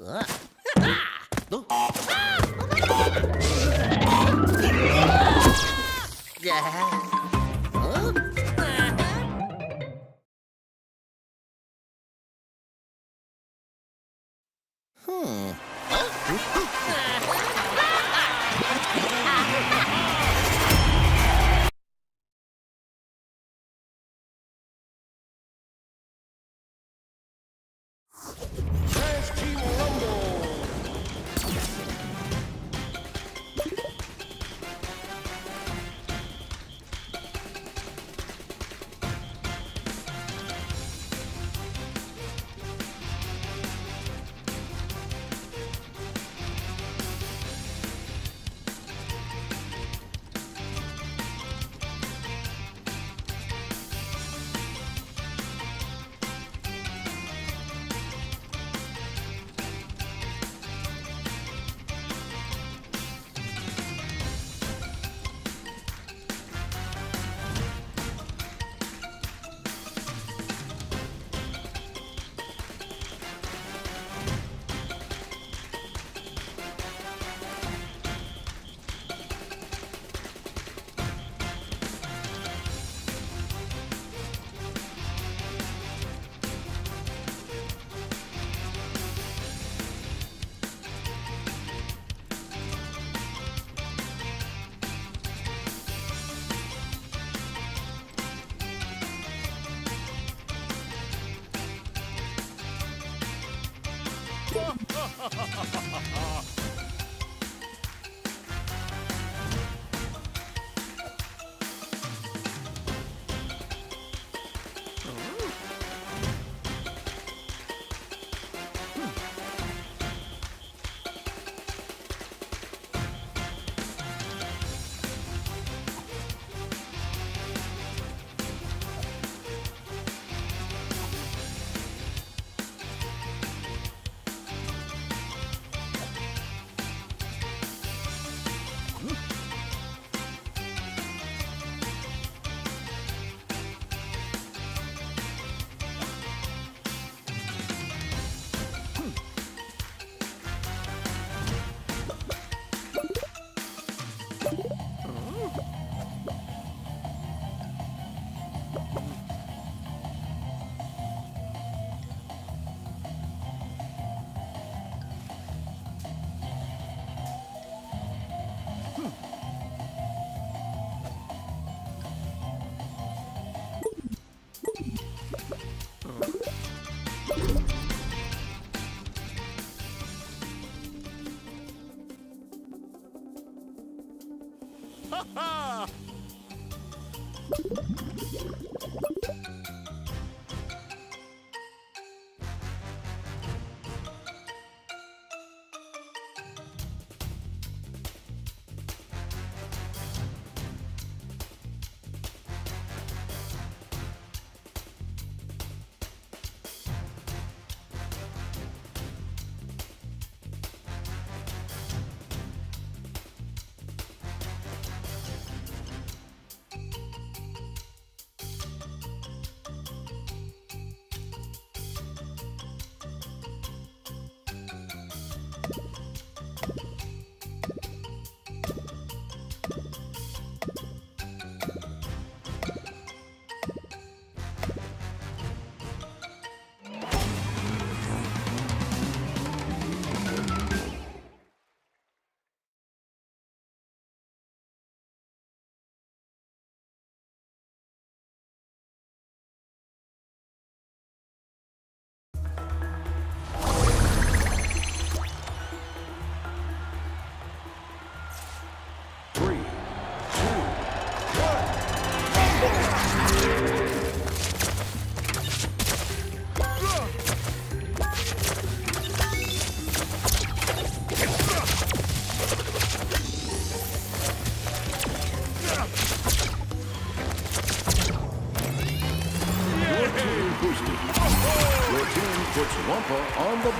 puts Wumpa on the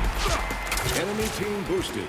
board. Enemy team boosted.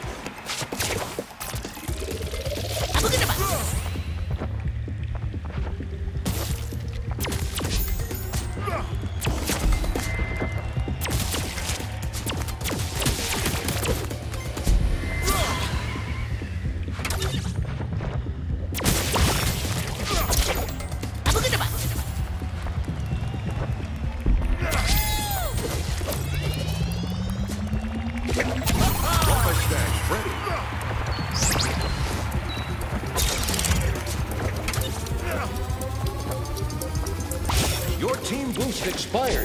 expired.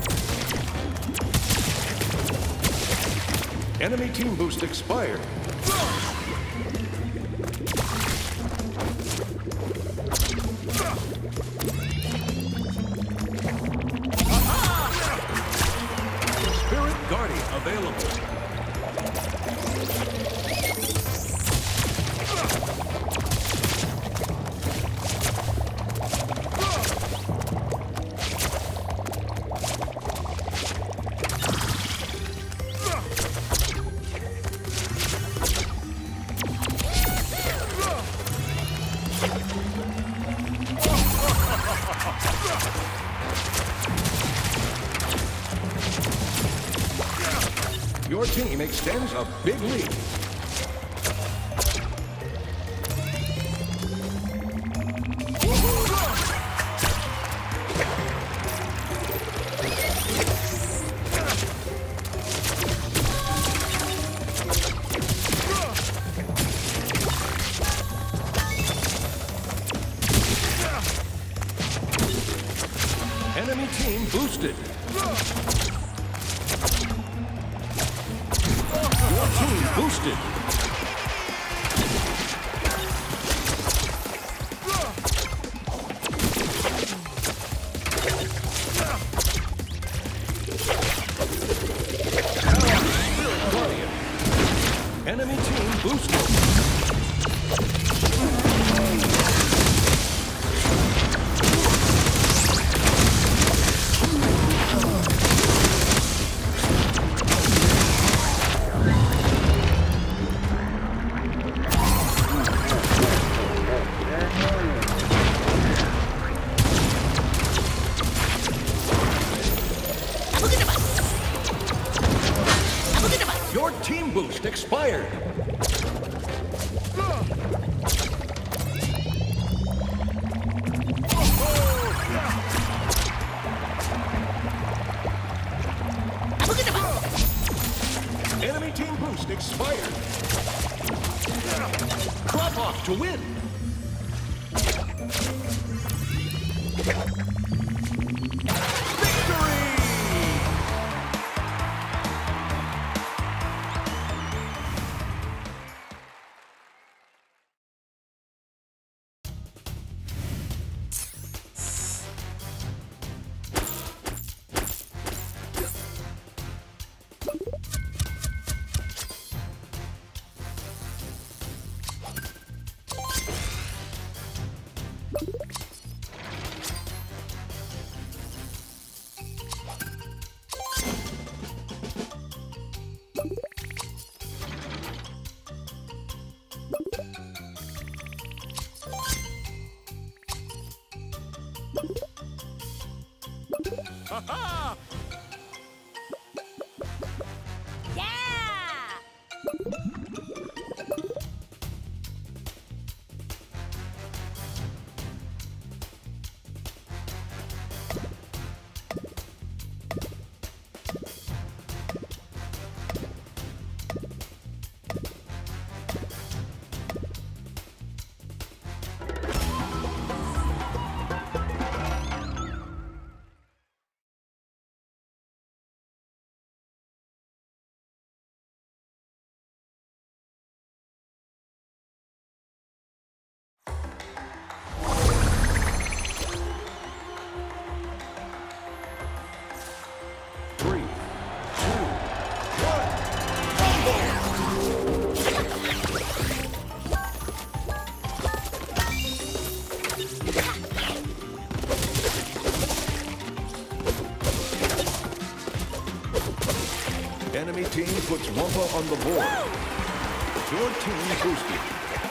Enemy team boost expired. Spirit Guardian available. Your team extends a big lead. Enemy team boosted. Your team boosted. Spirit Guardian. Enemy team boosted. Your team boost expired. Enemy team boost expired. Drop off to win. Ha-ha! Yeah! Enemy team puts Wumpa on the board. Your team boosted.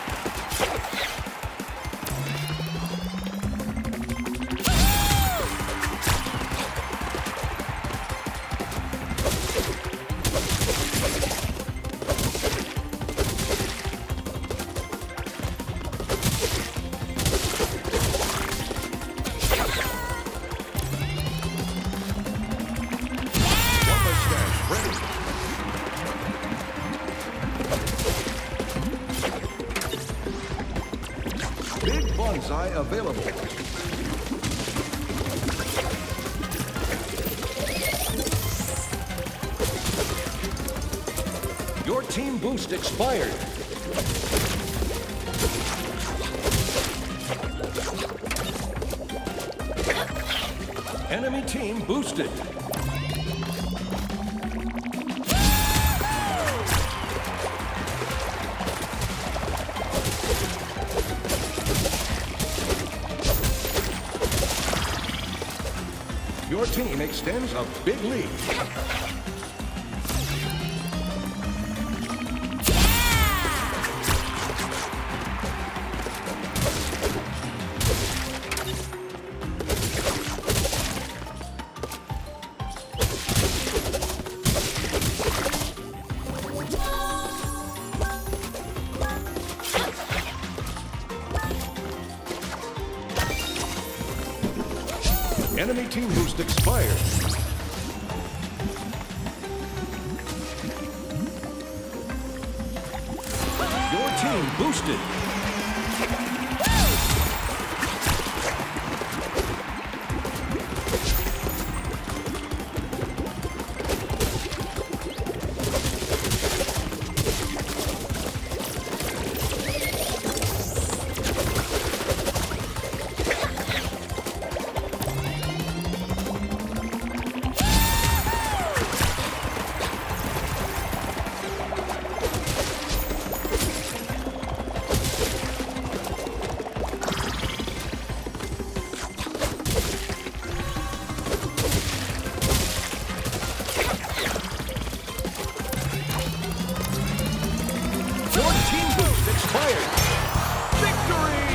Wumpa stash ready. Big bonsai available. Your team boost expired. Enemy team boosted. Your team extends a big lead. Enemy team boost expired. Your team boosted. Your team boost expired. Victory!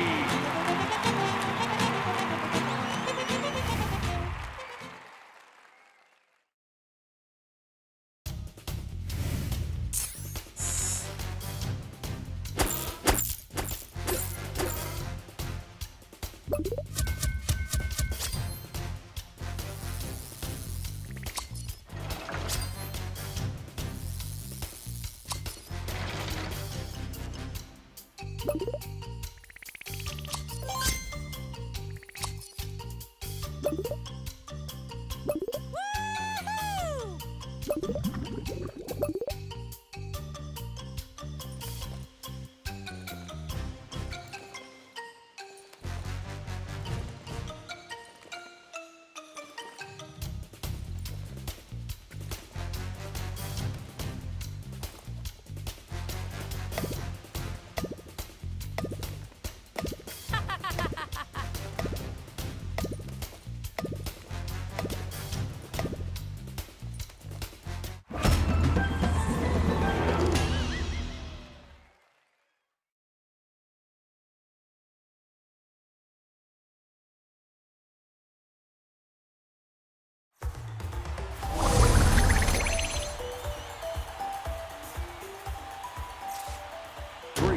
3, 2,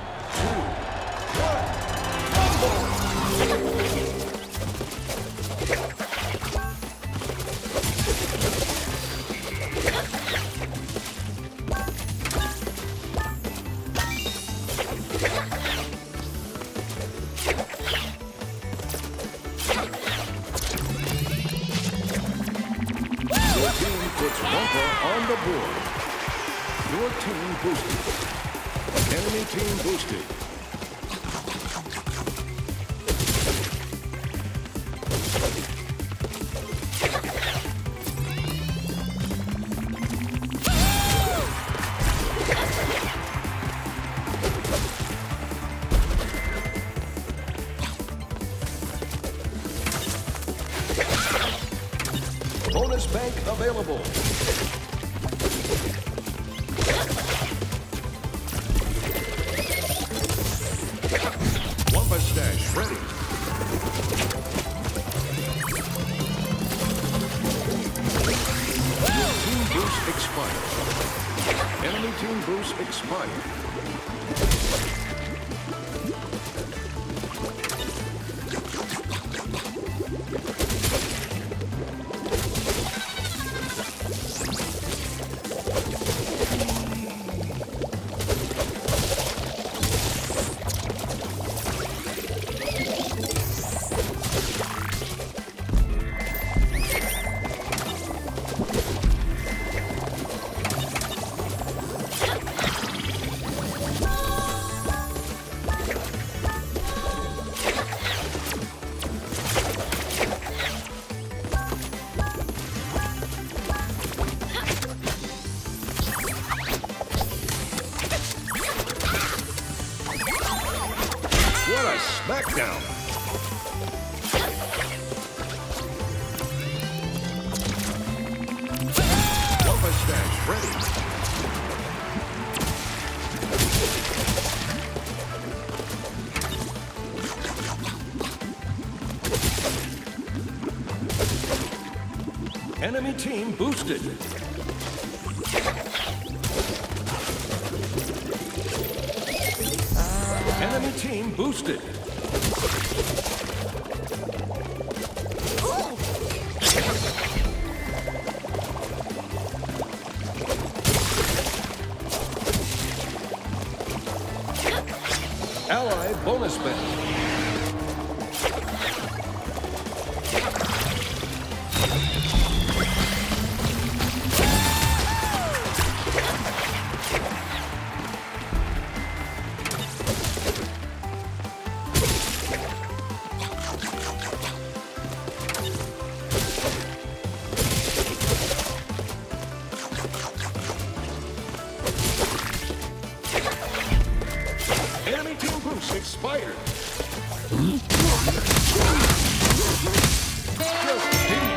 1. Your team puts Wumpa on the board. Your team boosted. Enemy team boosted. Bonus bank available. Wumpa stash ready. Your team boost expired. Enemy team boost expired. knockdown. Wumpa stash ready. Enemy team boosted. Enemy team boosted. Ally bonus bet. Enemy team boost expired. Just beat.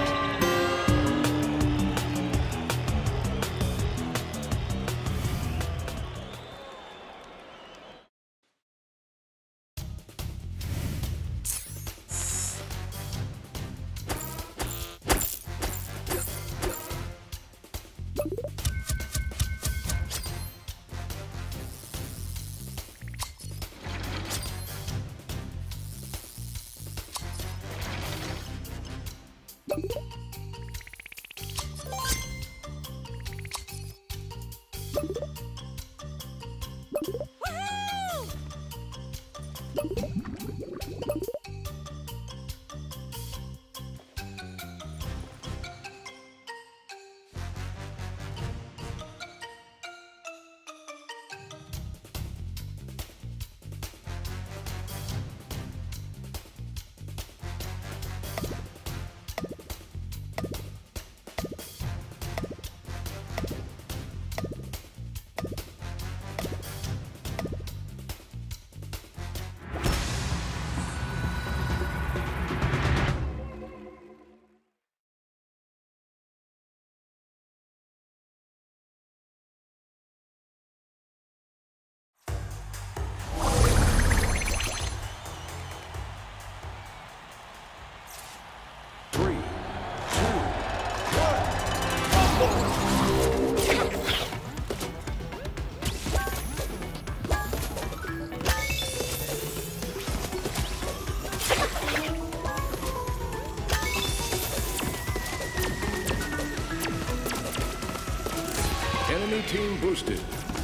Enemy team boosted.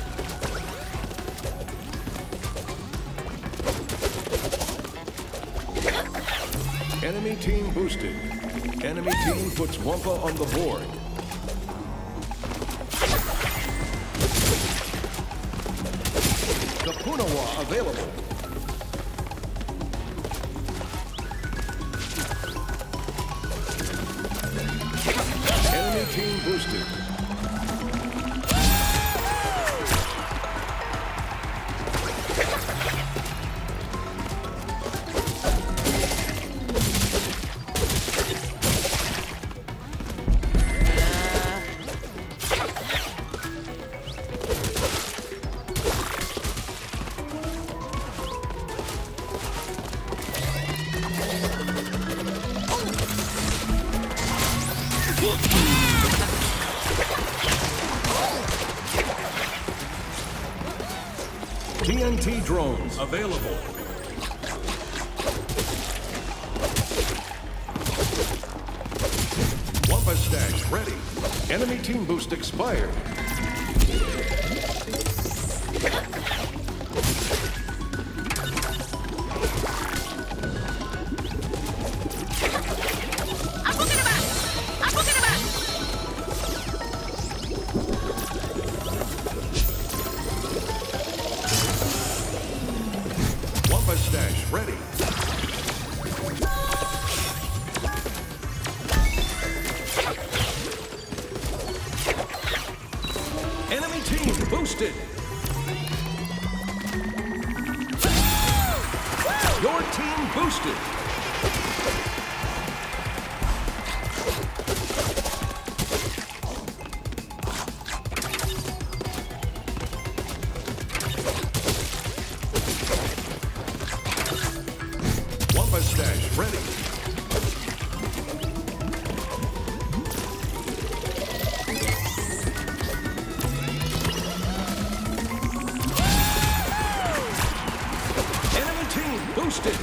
Enemy team boosted. Enemy team puts Wumpa on the board. The Punawa available. Enemy team boosted. TNT drones available. Wumpa stash ready. Enemy team boost expired. Wumpa stash ready. Enemy team boosted. Your team boosted. Wumpa stash ready. Enemy team boosted.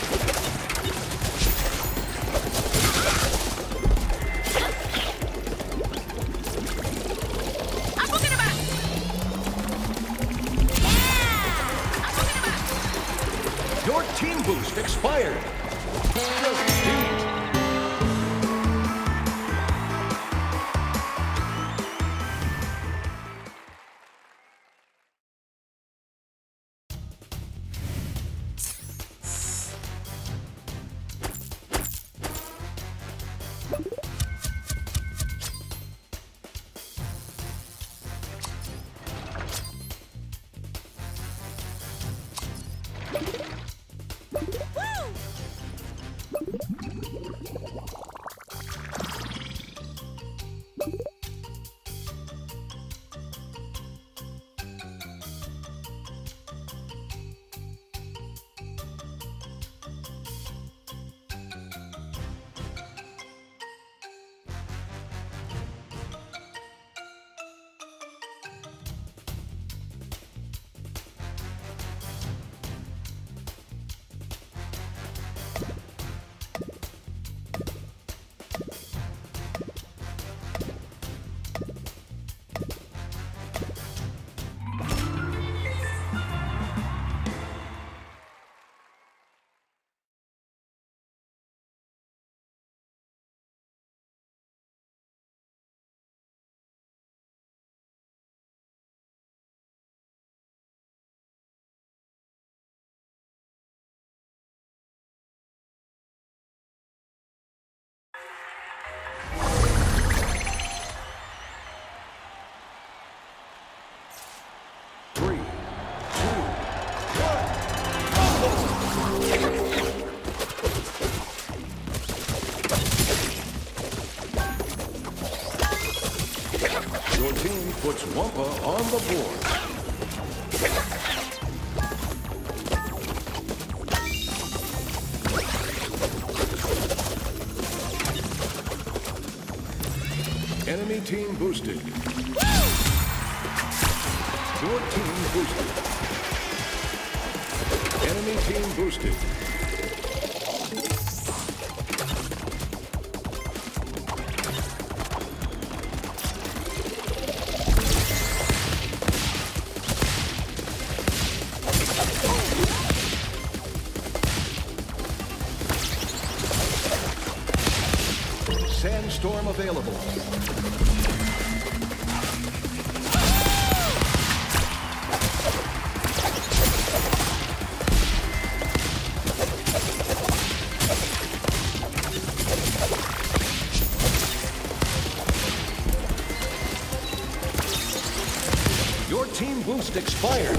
Your team boost expired. Proceed. Your team puts Wumpa on the board. Enemy team boosted. Your team boosted. Enemy team boosted. Sandstorm available. Your team boost expired.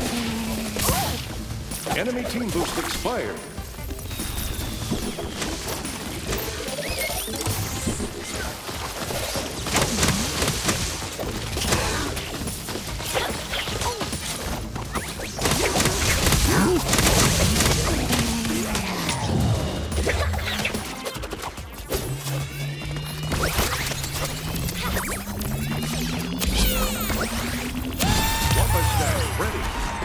Enemy team boost expired. Wumpa stash ready.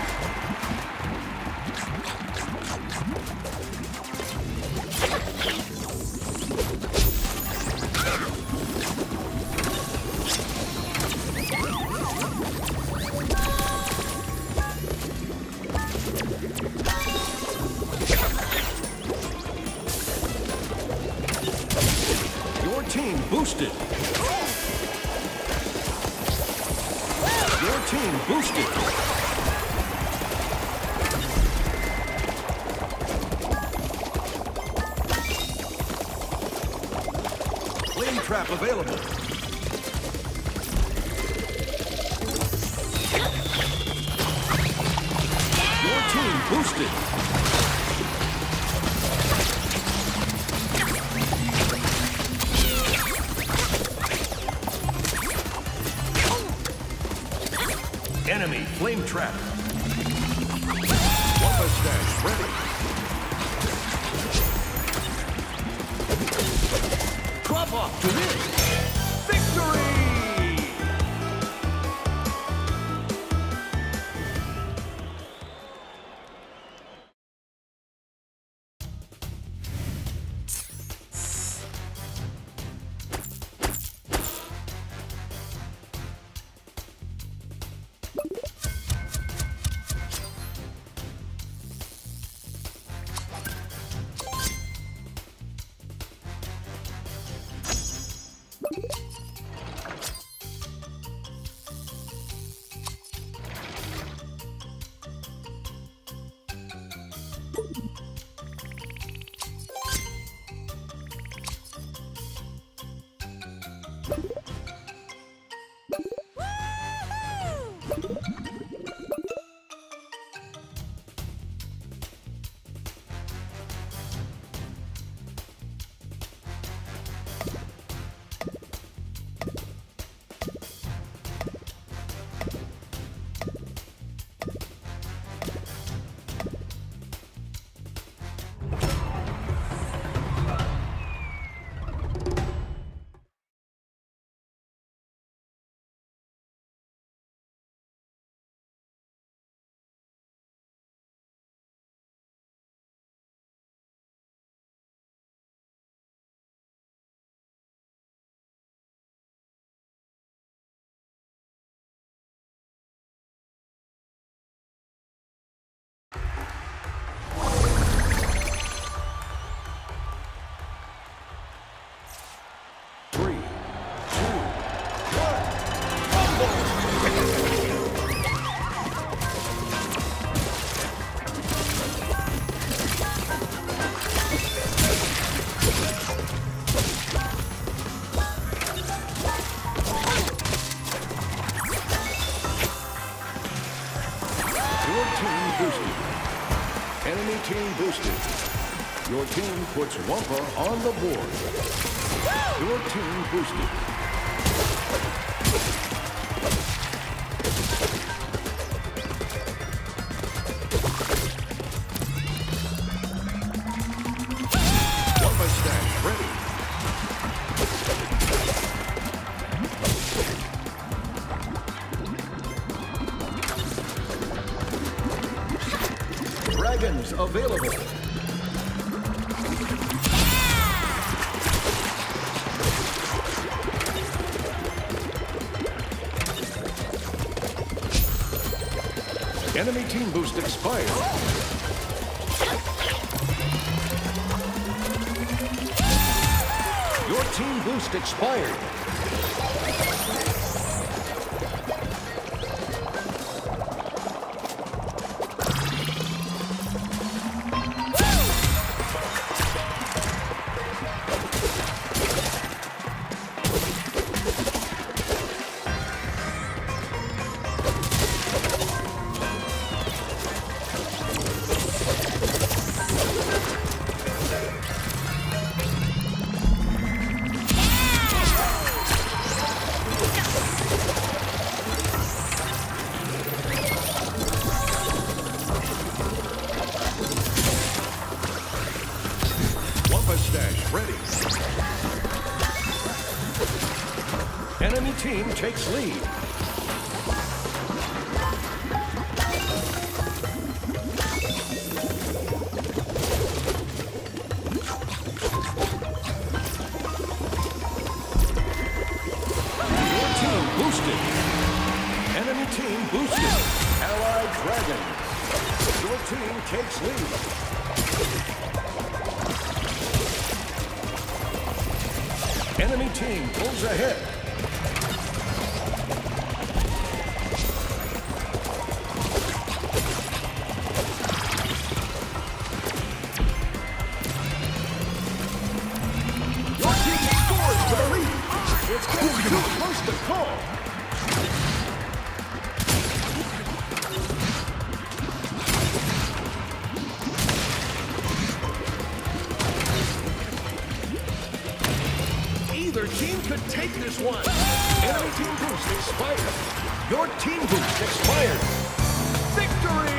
Your team boosted. Your team boosted. Flame trap available. Your team boosted. Enemy flame trap. Wumpa stash ready. Drop off to win. Victory! Enemy team boosted. Your team puts Wumpa on the board. Your team boosted. Wumpa stash ready. Dragons available. Enemy team boost expired. Your team boost expired. Stash ready. Enemy team takes lead. Your team boosted. Enemy team boosted. Allied Dragons. Your team takes lead. Enemy team pulls ahead. Your team scores for the lead. It's getting too close to call. Either team could take this one. Enemy team boost expired. Your team boost expired. Victory!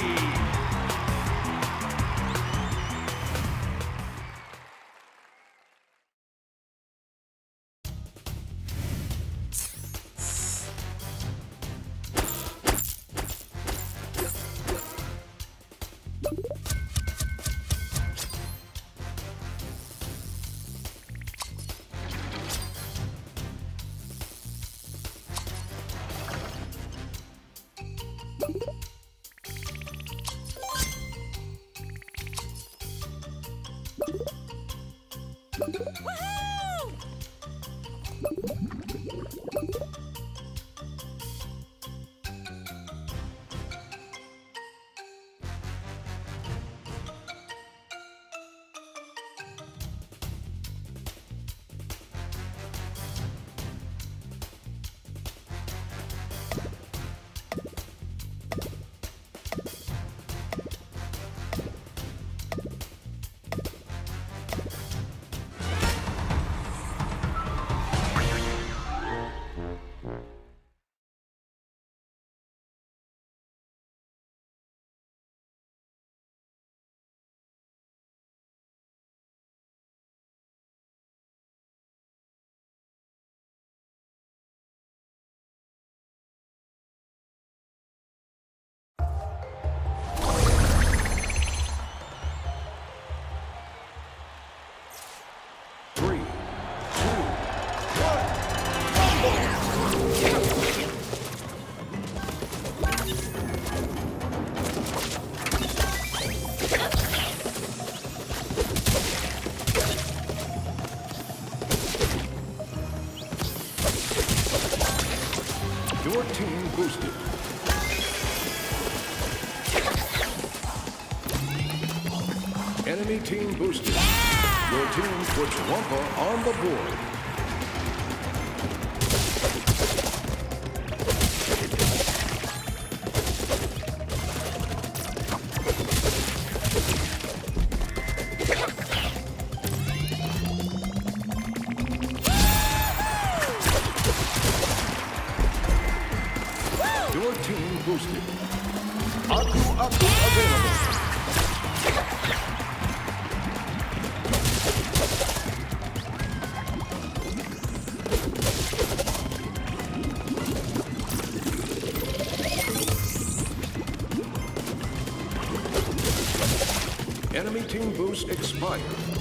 Your team boosted. Enemy team boosted. Yeah! Your team puts Wumpa on the board. Your team boosted. Aku available. Enemy team boost expired.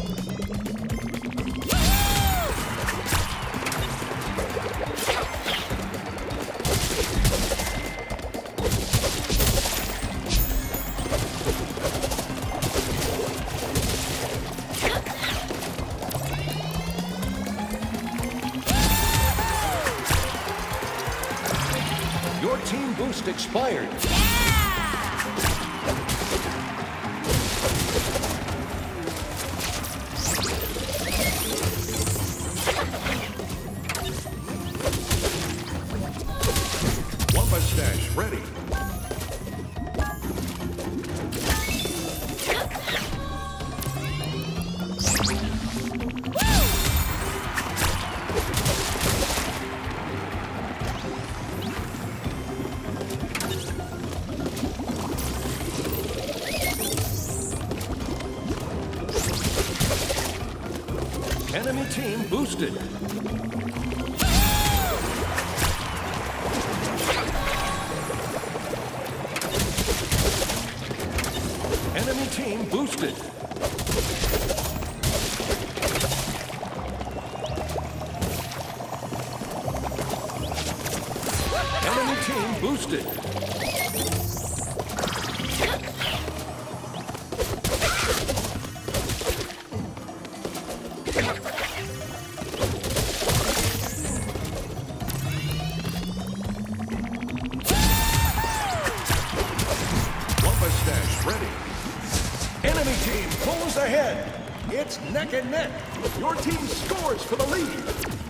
Your team boost expired. Wumpa stash ready. Enemy team boosted. Enemy team boosted. Enemy team boosted. Wumpa stash ready. Enemy team pulls ahead. It's neck and neck. Your team scores for the lead.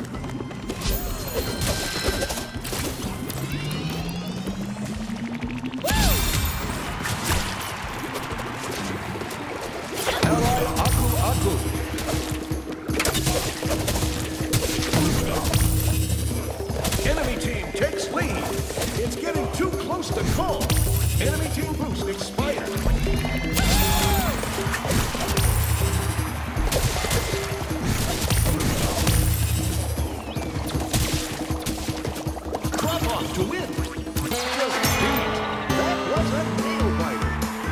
Ally Aku. Enemy team takes lead. call. Enemy team boost expired. Drop off to win. Just beat. That was a nail biter.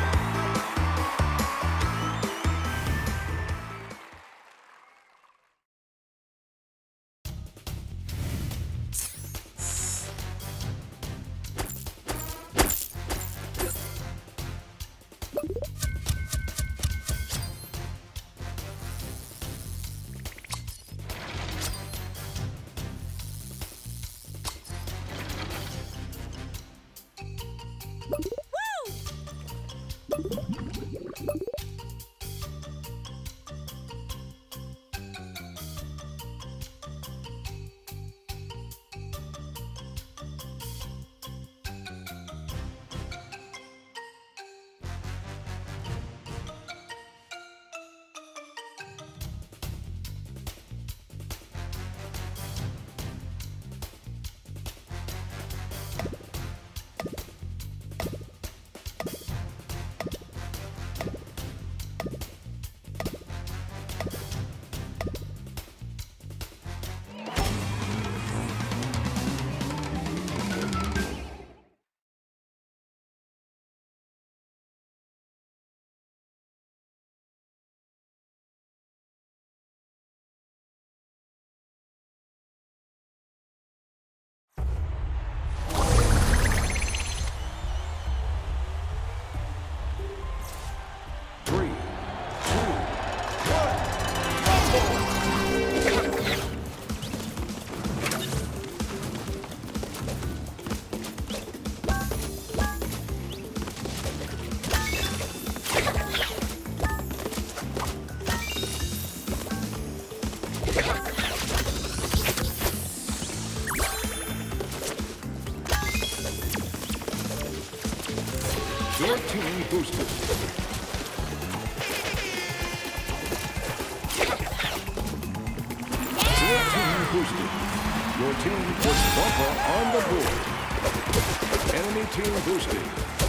Your team boosted. Your team boosted. Your team puts Wumpa on the board. Enemy team boosted.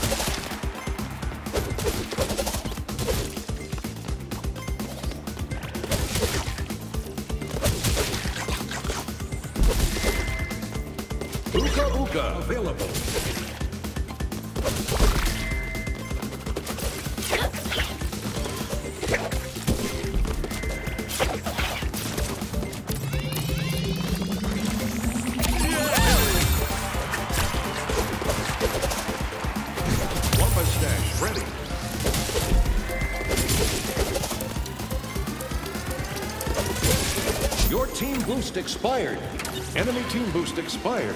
Uka Uka available. Ready. Your team boost expired. Enemy team boost expired.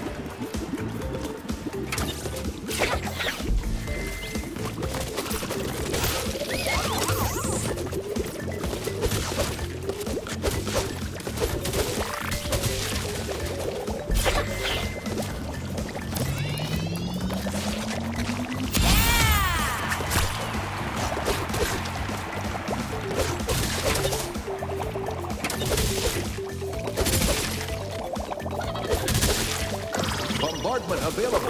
Bombardment available.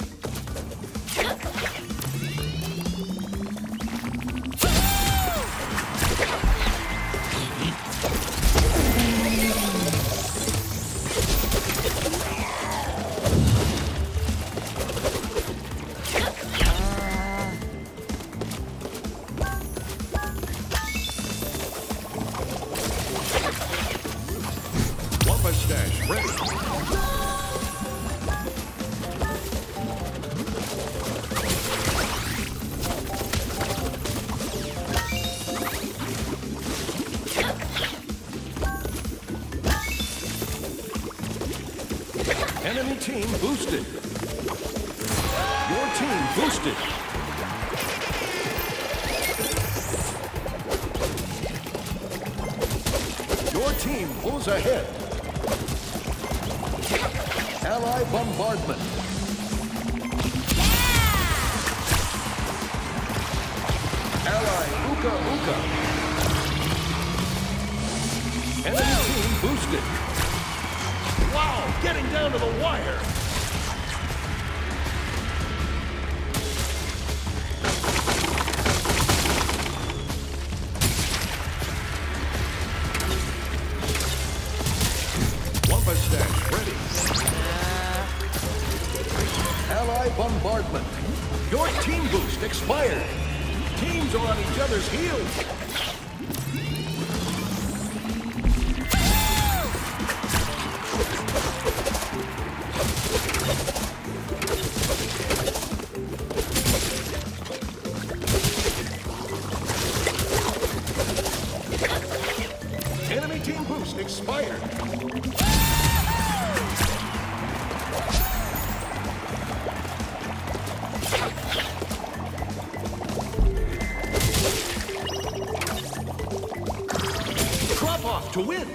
Wumpa stash ready. Enemy team boosted. Your team boosted. Your team pulls ahead. Ally bombardment. Ally Uka Uka. Enemy team boosted. Wow, getting down to the wire. Bombardment. Your team boost expired. Teams are on each other's heels. Enemy team boost expired. Drop off to win.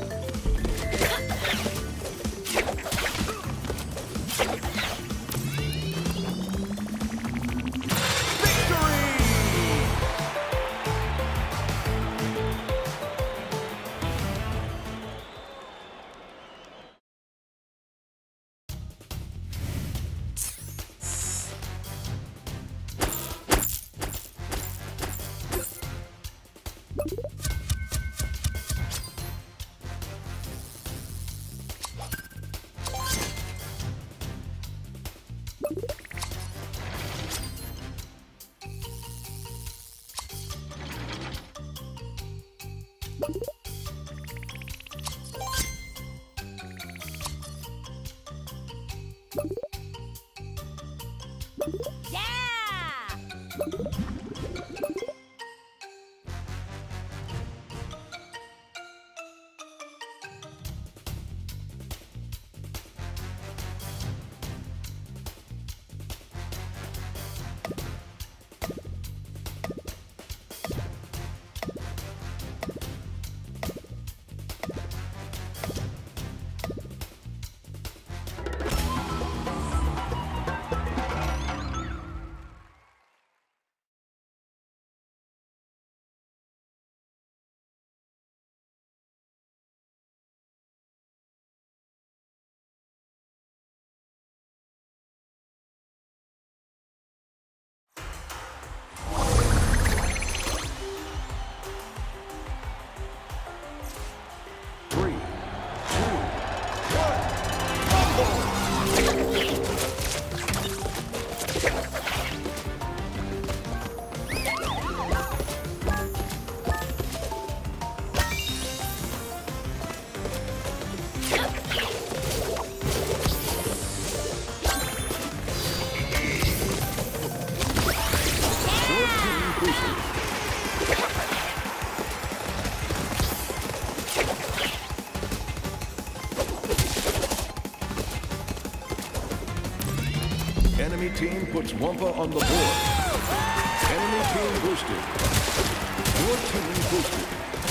Enemy team puts Wumpa on the board. Enemy team boosted. Your team boosted.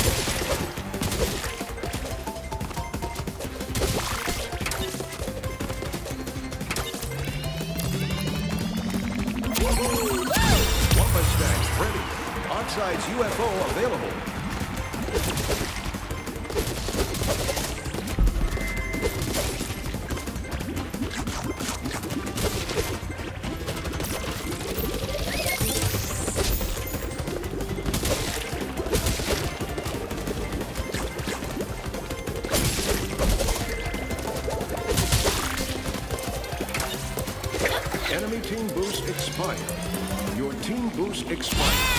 Wumpa stacks ready. Oxide's UFO available. Enemy team boost expired. Your team boost expired.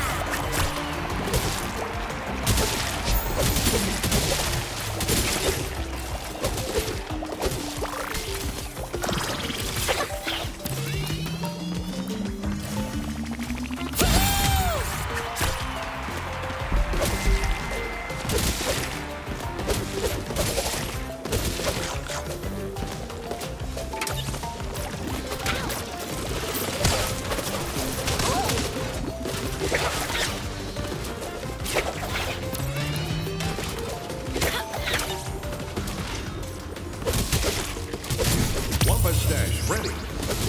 Stash ready.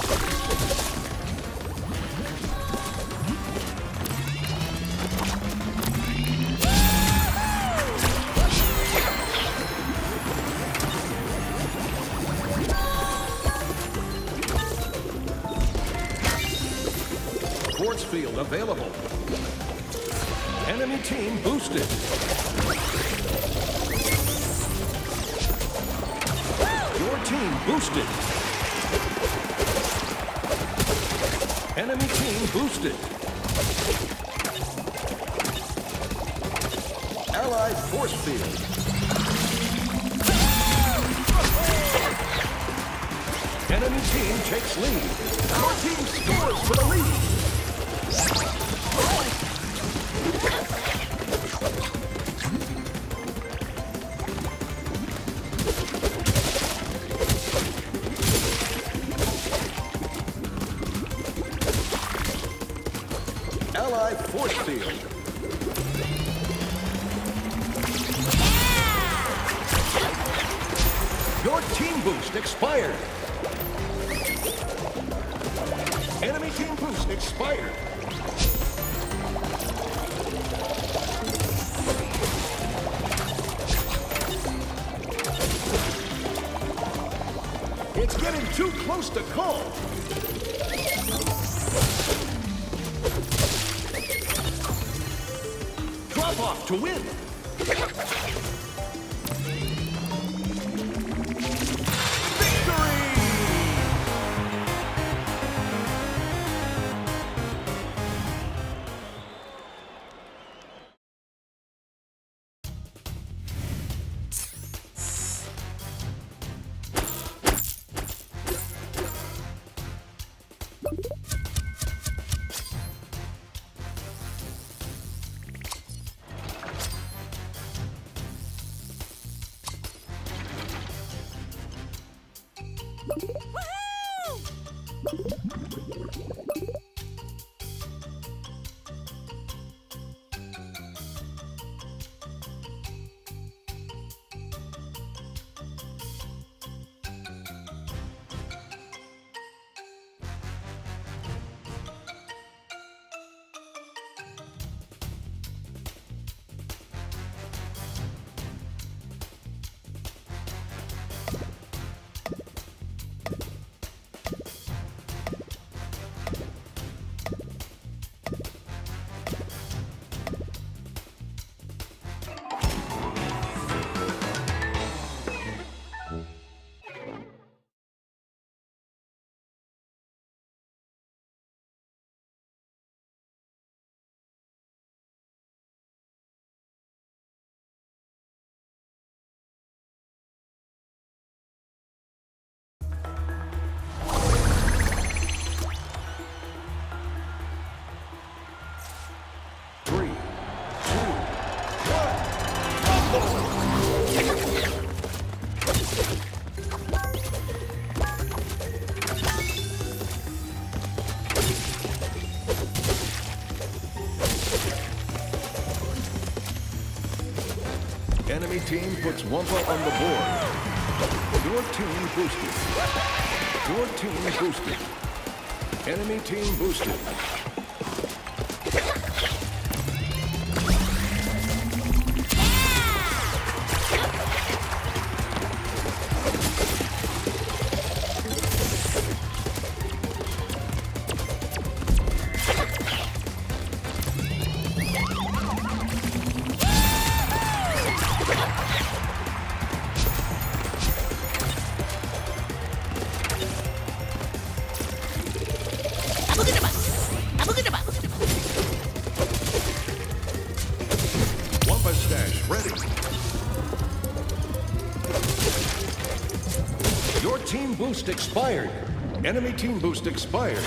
Force field available. Enemy team boosted. Your team boosted. Enemy team boosted. Allied force field. Enemy team takes lead. Our team scores for the lead. Allied force field. Your team boost expired. Enemy team boost expired. It's getting too close to call. Drop off to win. Enemy team puts Wumpa on the board. Your team boosted. Your team boosted. Enemy team boosted. Wumpa stash ready. Your team boost expired. Enemy team boost expired.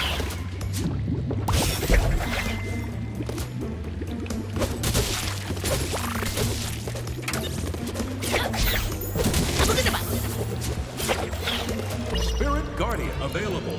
Spirit Guardian available.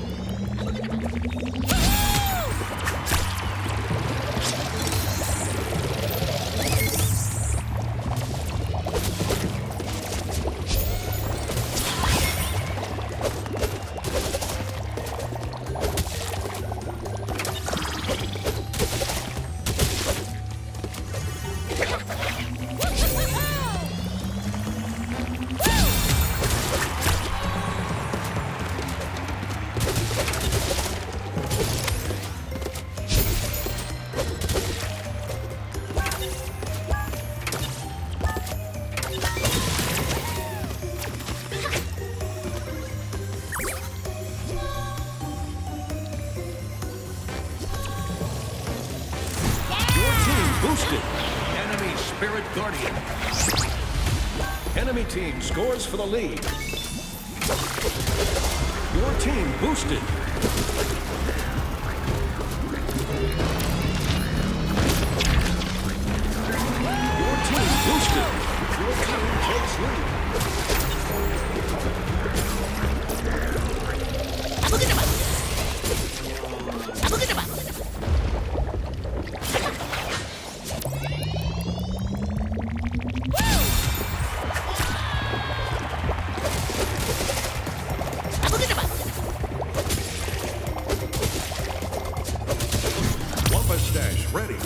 Guardian. Enemy team scores for the lead. Your team boosted. Your team boosted. Your team takes lead. Wumpa stash ready.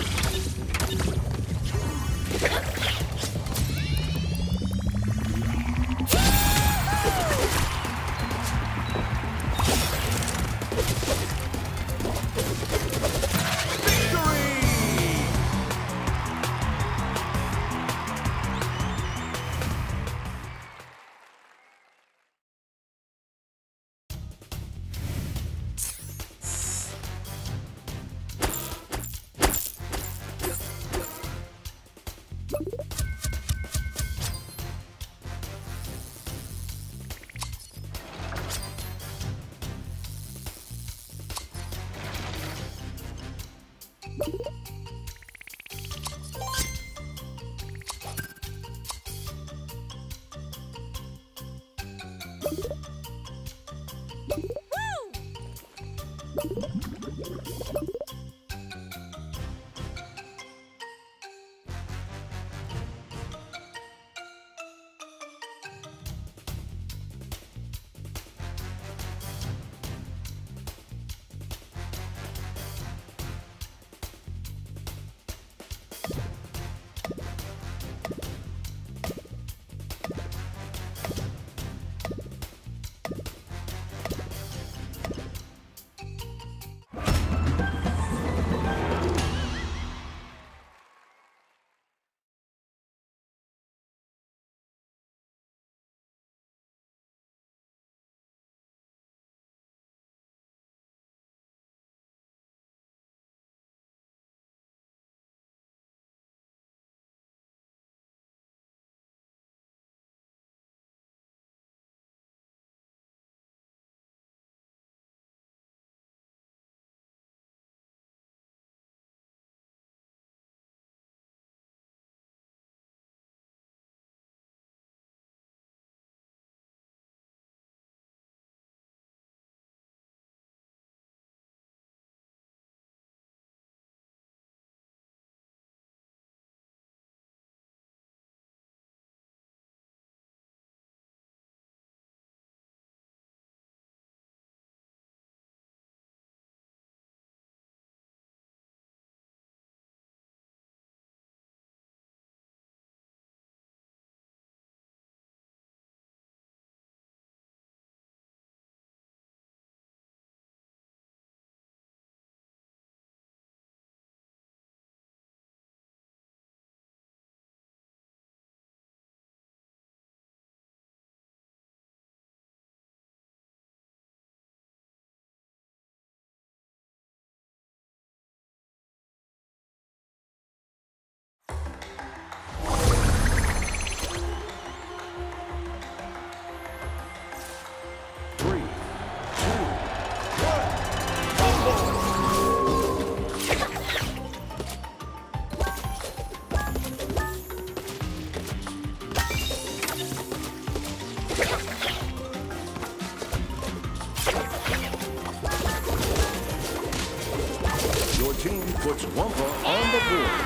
team puts Wumpa on the board.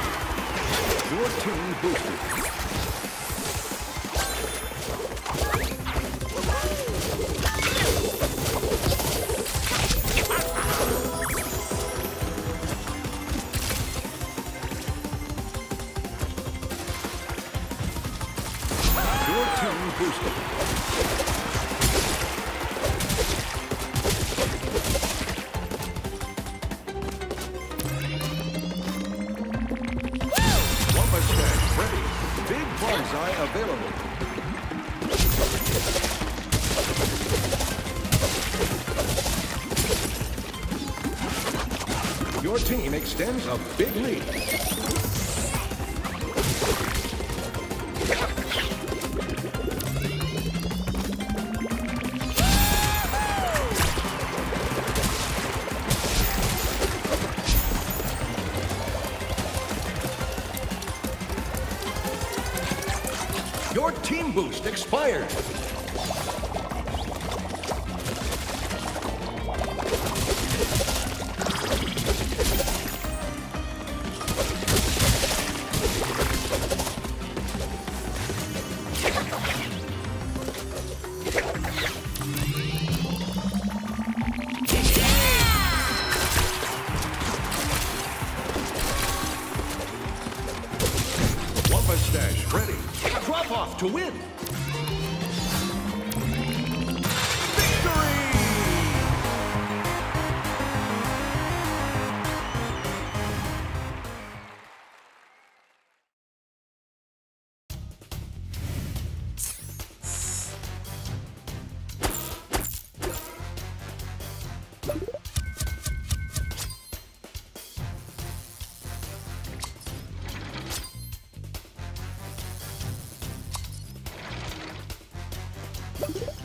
Your team boosted. Your team boosted. Wumpa stash ready. Big bonsai available. Your team extends a big lead. Team boost expired. Wumpa stash ready. Drop off to win. Victory! You